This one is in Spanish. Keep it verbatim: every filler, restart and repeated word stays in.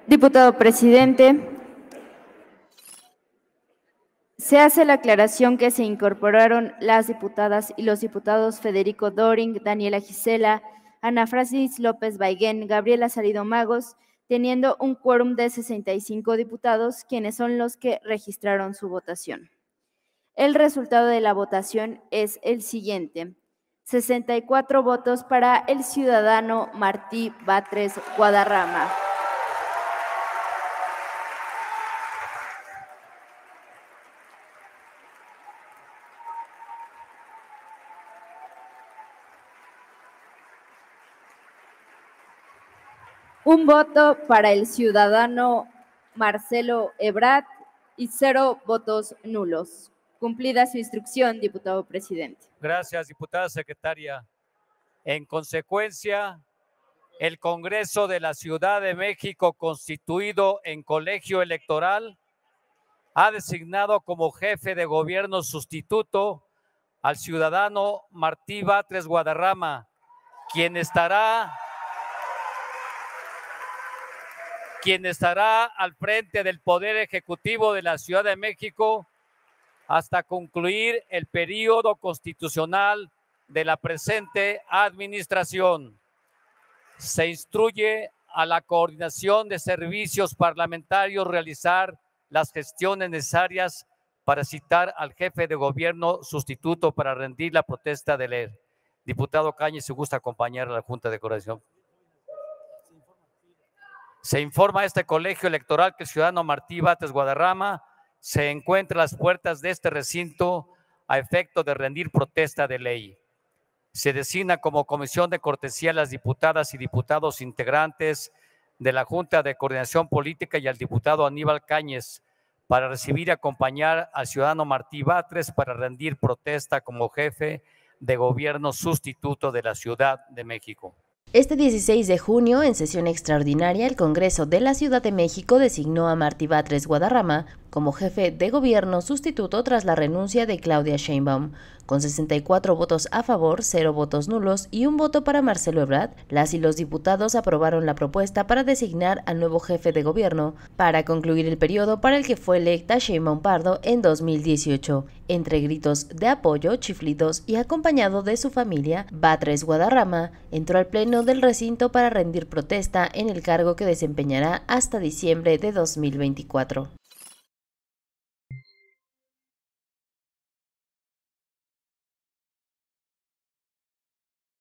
Diputado presidente, se hace la aclaración que se incorporaron las diputadas y los diputados Federico Doring, Daniela Gisela, Ana Francis López Baigén, Gabriela Salido Magos, teniendo un quórum de sesenta y cinco diputados, quienes son los que registraron su votación. El resultado de la votación es el siguiente: sesenta y cuatro votos para el ciudadano Martí Batres Guadarrama. Un voto para el ciudadano Marcelo Ebrard y cero votos nulos. Cumplida su instrucción, diputado presidente. Gracias, diputada secretaria. En consecuencia, el Congreso de la Ciudad de México, constituido en colegio electoral, ha designado como jefe de gobierno sustituto al ciudadano Martí Batres Guadarrama, quien estará, quien estará al frente del Poder Ejecutivo de la Ciudad de México hasta concluir el periodo constitucional de la presente administración. Se instruye a la Coordinación de Servicios Parlamentarios realizar las gestiones necesarias para citar al jefe de gobierno sustituto para rendir la protesta de ley. Diputado Cañas, si gusta acompañar a la Junta de Coordinación. Se informa a este colegio electoral que el ciudadano Martí Batres Guadarrama se encuentra a las puertas de este recinto a efecto de rendir protesta de ley. Se designa como comisión de cortesía a las diputadas y diputados integrantes de la Junta de Coordinación Política y al diputado Aníbal Cañas para recibir y acompañar al ciudadano Martí Batres para rendir protesta como jefe de gobierno sustituto de la Ciudad de México. Este dieciséis de junio, en sesión extraordinaria, el Congreso de la Ciudad de México designó a Martí Batres Guadarrama como jefe de gobierno sustituto tras la renuncia de Claudia Sheinbaum. Con sesenta y cuatro votos a favor, cero votos nulos y un voto para Marcelo Ebrard, las y los diputados aprobaron la propuesta para designar al nuevo jefe de gobierno para concluir el periodo para el que fue electa Sheinbaum Pardo en dos mil dieciocho. Entre gritos de apoyo, chiflidos y acompañado de su familia, Batres Guadarrama entró al pleno del recinto para rendir protesta en el cargo que desempeñará hasta diciembre de dos mil veinticuatro.